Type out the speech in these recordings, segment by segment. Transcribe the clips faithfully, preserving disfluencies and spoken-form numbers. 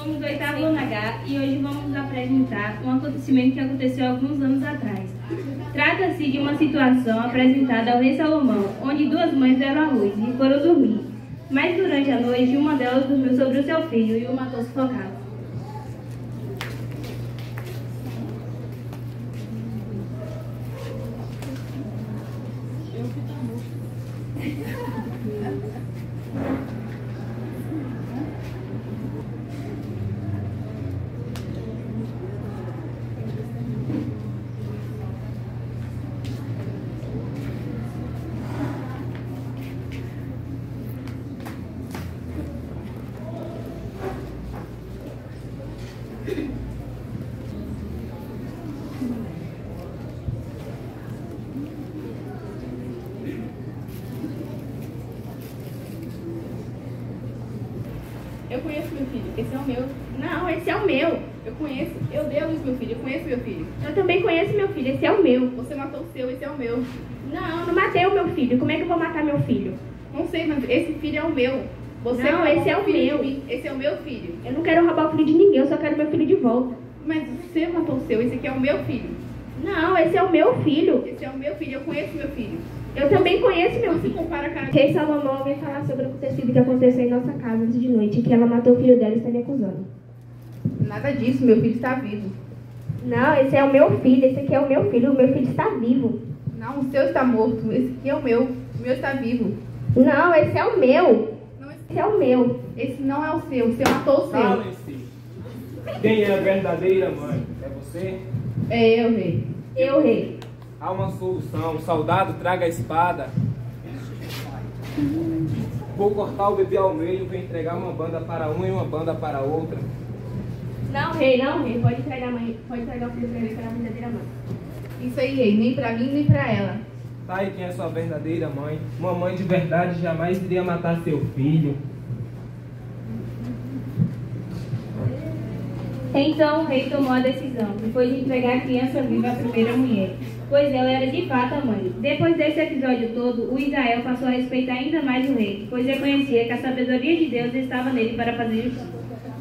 somos do oitavo ano H e hoje vamos nos apresentar um acontecimento que aconteceu alguns anos atrás. Trata-se de uma situação apresentada ao rei Salomão, onde duas mães deram à luz e foram dormir. Mas durante a noite, uma delas dormiu sobre o seu filho e o matou sufocado. Eu conheço meu filho, esse é o meu. Não, esse é o meu. Eu conheço, eu dei a luz meu filho, eu conheço meu filho. Eu também conheço meu filho, esse é o meu. Você matou o seu, esse é o meu. Não, não matei o meu filho. Como é que eu vou matar meu filho? Não sei, mas esse filho é o meu. Você Não, roubou esse é o filho meu. de mim. Esse é o meu filho. Eu não quero roubar o filho de ninguém, eu só quero meu filho de volta. Mas você matou o seu, esse aqui é o meu filho. Não, esse é o meu filho. Esse é o meu filho, eu conheço meu filho. Eu também conheço meu Não se filho. compara a cara Rei Salomão vem falar sobre o acontecido que aconteceu em nossa casa antes de noite, que ela matou o filho dela e está me acusando. Nada disso, meu filho está vivo. Não, esse é o meu filho, esse aqui é o meu filho, o meu filho está vivo. Não, o seu está morto, esse aqui é o meu. O meu está vivo. Não, esse é o meu. Não, esse... Esse é o meu. esse não é o seu, o seu matou o seu. Calem-se. Quem é a verdadeira mãe? É você? É eu, rei. Eu, rei. Há uma solução. O soldado traga a espada. Vou cortar o bebê ao meio, vou entregar uma banda para um e uma banda para outra. Não, rei, não, rei. Pode entregar a mãe, pode entregar o filho para mim, para a verdadeira mãe. Isso aí, rei, nem pra mim, nem pra ela. Tá aí quem é sua verdadeira mãe. Uma mãe de verdade jamais iria matar seu filho. Então o rei tomou a decisão, depois de entregar a criança viva à primeira mulher, pois ela era de fato a mãe. Depois desse episódio todo, o Israel passou a respeitar ainda mais o rei, pois reconhecia que a sabedoria de Deus estava nele para fazer justiça.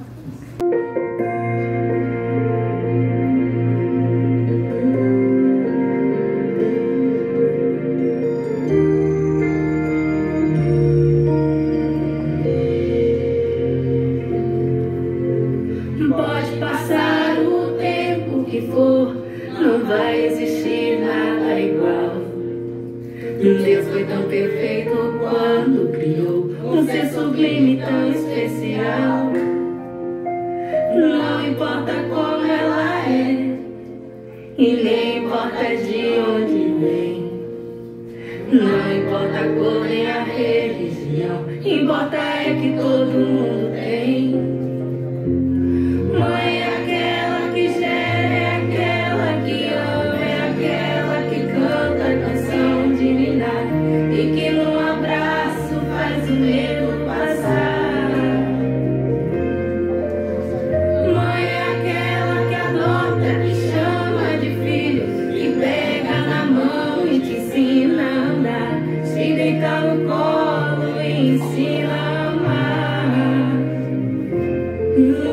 Pode passar o tempo que for, não vai existir nada igual. Deus foi tão perfeito quando criou um ser sublime tão especial. Não importa como ela é, e nem importa de onde vem. Não importa a cor nem a religião, importa é que todo mundo tem. Mãe é aquela que gera, é aquela que ama, é aquela que canta a canção divina e que num abraço faz o medo passar. Mãe é aquela que adota, que chama de filho, que pega na mão e te ensina a andar, te deita no colo e ensina a amar.